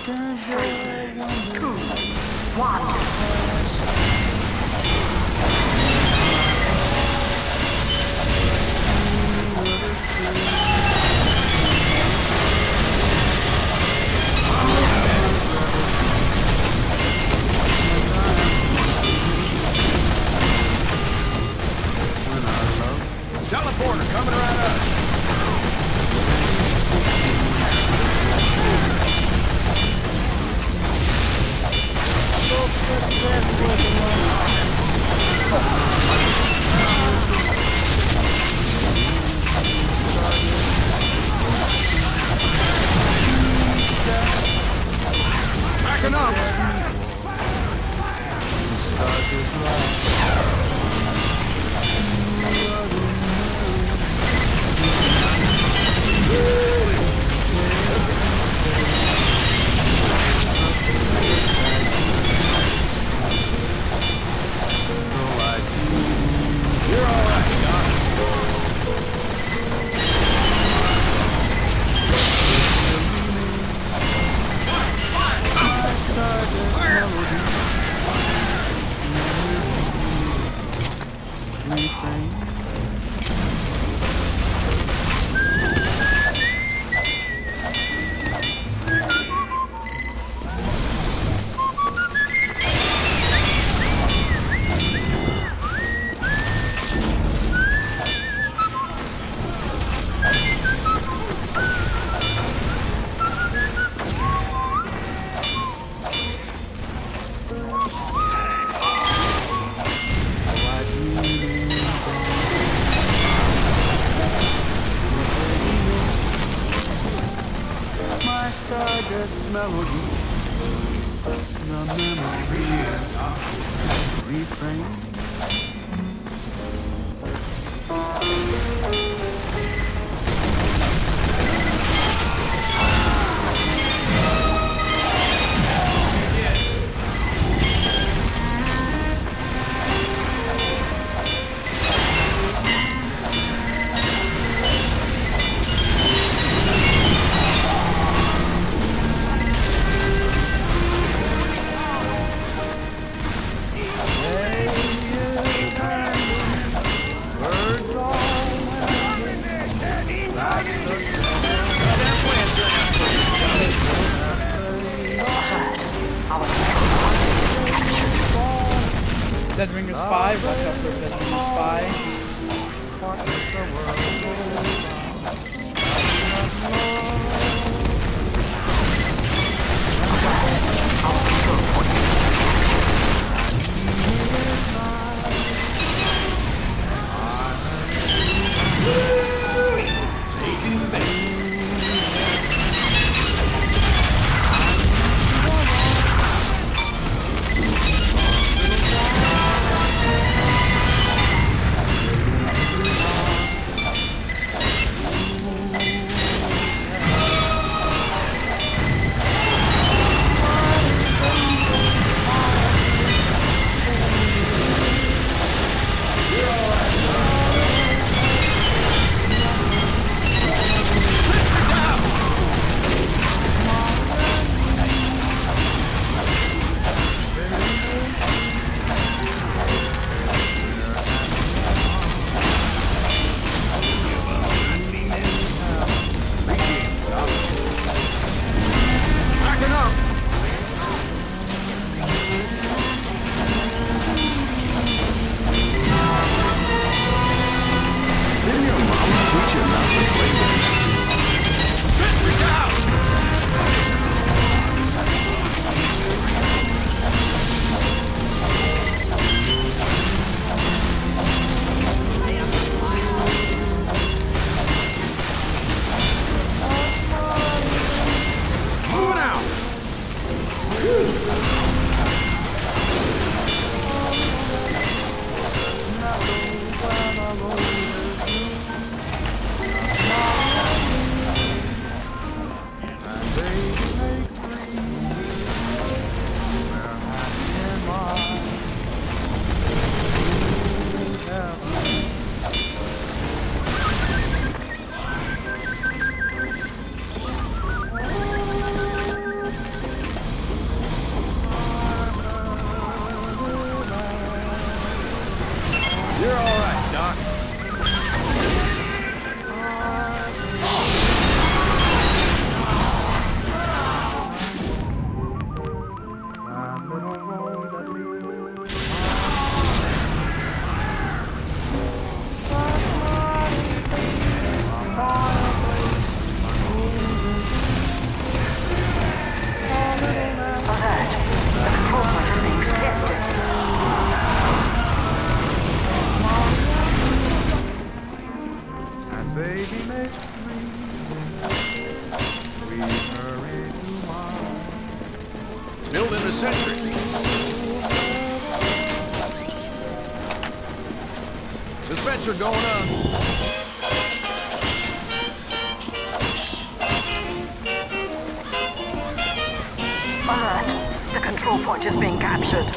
Teleporter coming right up. Backing up. Stardust melody, the memory refrain. Dead Ringer Spy, watch out for Dead Ringer Spy. You're all right, Doc. Building the sentry. Dispenser going up. Alert. The control point is being captured.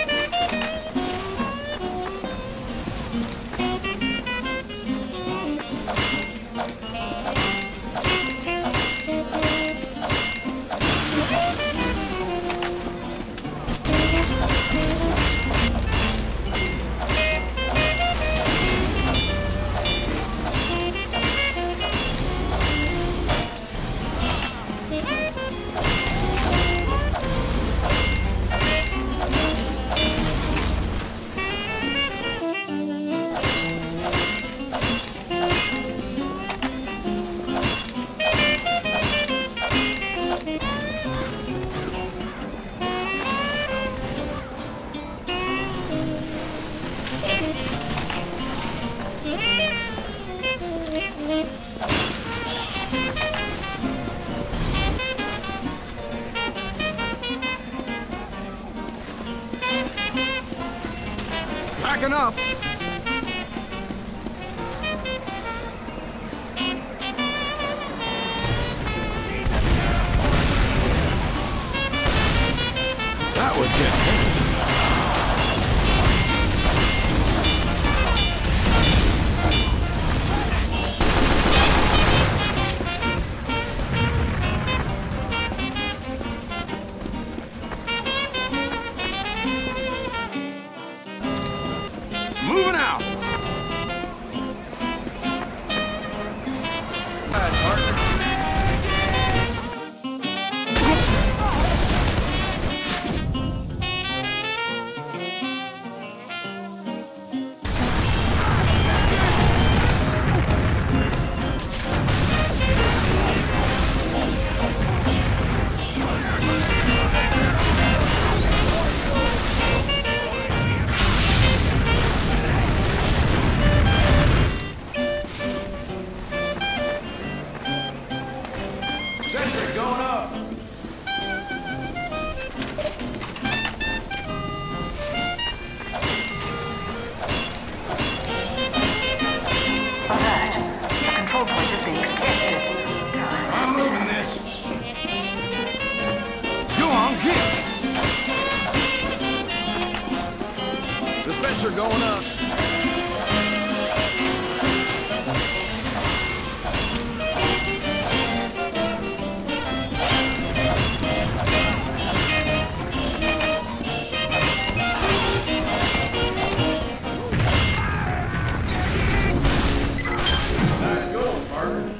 Backing up. That was good. Moving out. Bad partner. Sentry going up. Alert. The control point is being contested. I'm moving this. Go on, get. Dispenser going up. Nice going, partner.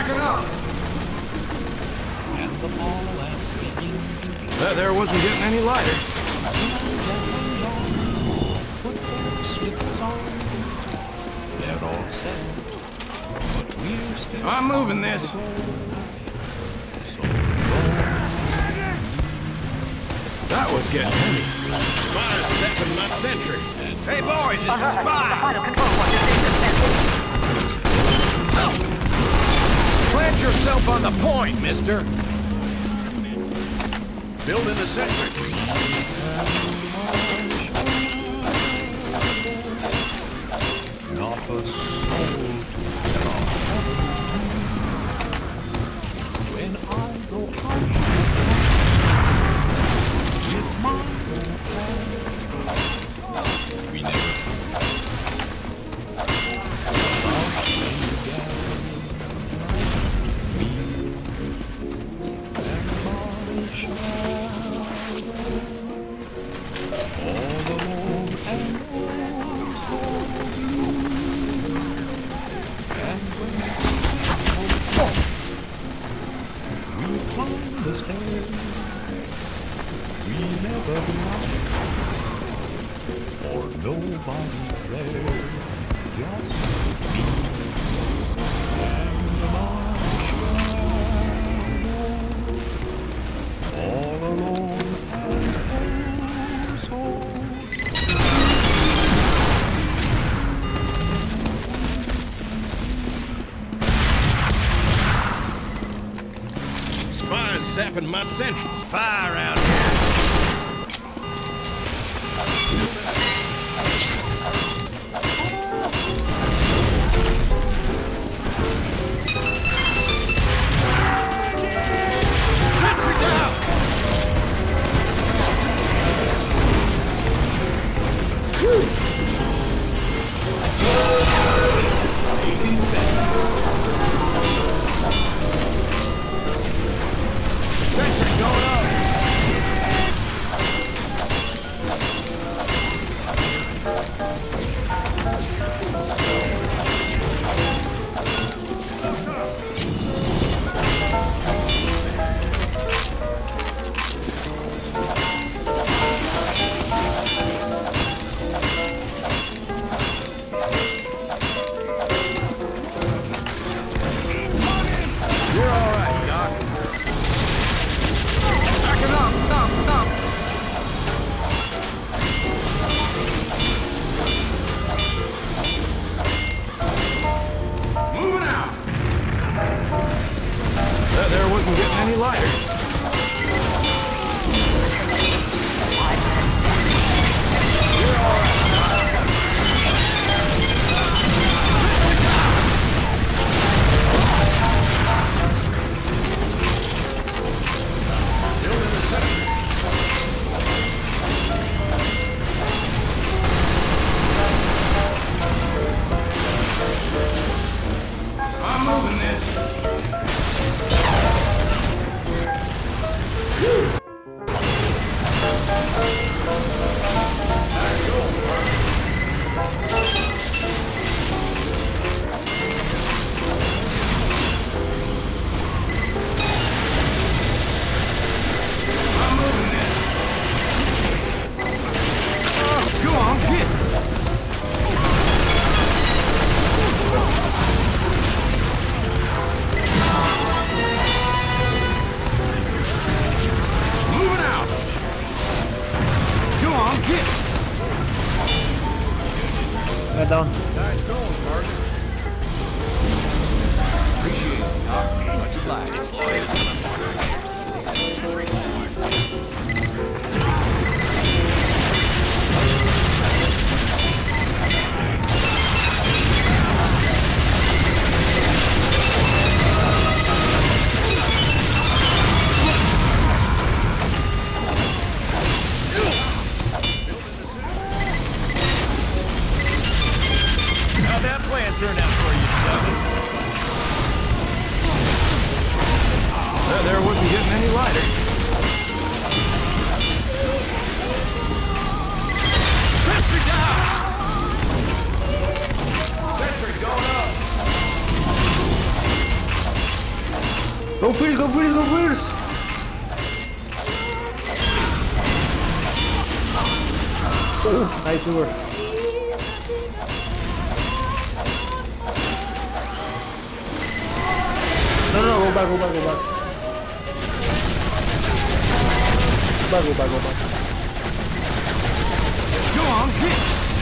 Backing up! And the ball and spinning. That there wasn't getting any lighter. They're all set, but we're still I'm moving this. That was getting heavy. Spider's stepping my sentry. Hey boys, it's a The spy! final control point is being contested. Plant yourself on the point, mister. Building the sentry. not a soul when I go out with my own plan. We never or nobody there, just me and my shadow, all alone and so. Spider's sapping my sentry. Spy around here. Sentry down! Sentry going up! You're all right, Doc. Backing up, up. Moving out. That there wasn't getting any lighter. You're all right, Doc. Building the sentry. I'm moving this. Nice goal, partner. I'm moving this. Oh, go on, get. Moving out. Go on, get. Got down. Nice going, partner. Appreciate it, Doc. Much obliged. How'd that plan turn out for you, Doug? There wasn't getting any lighter. Sentry down! Sentry going up! Go first, go first, go first! Oh, nice over. No, no, go back, go back, go back. Go back. Go on, hit!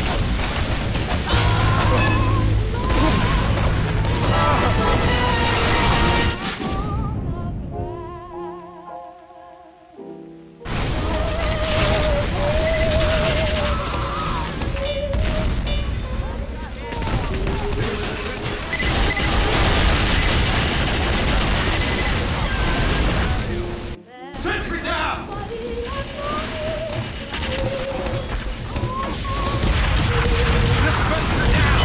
Sentry down! Dispenser down!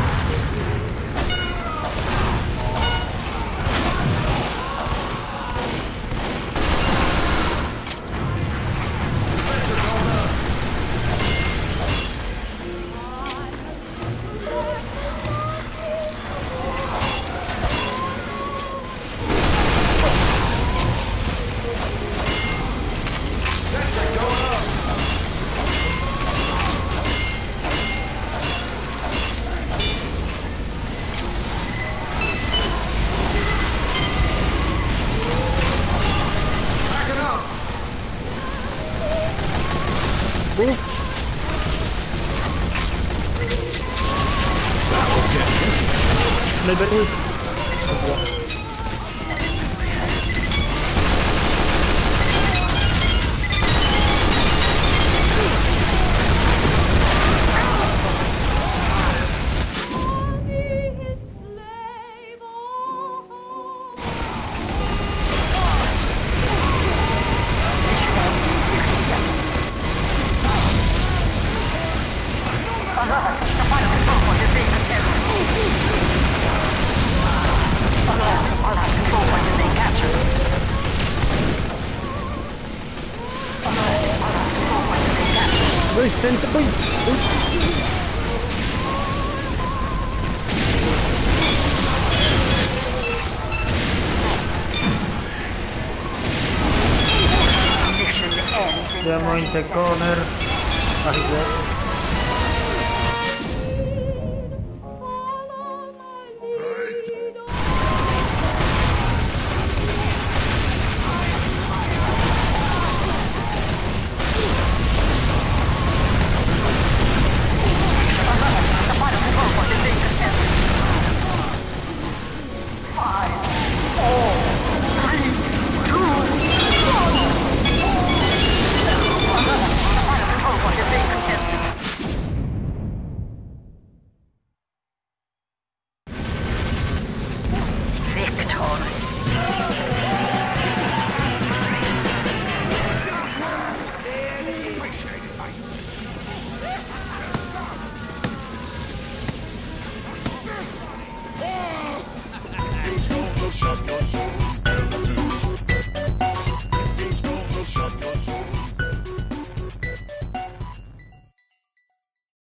Dispenser going up! Sentry going up! Backing up! Move. That will get him. Little bit move. Alert! The final control point is being attacked. Alert! Alert! Control point is being captured. Alert! Alert! Control point is being captured. Boys, stand the boys. Mission ends in Demo in the corner. Back there. the final control point is being contested. 5,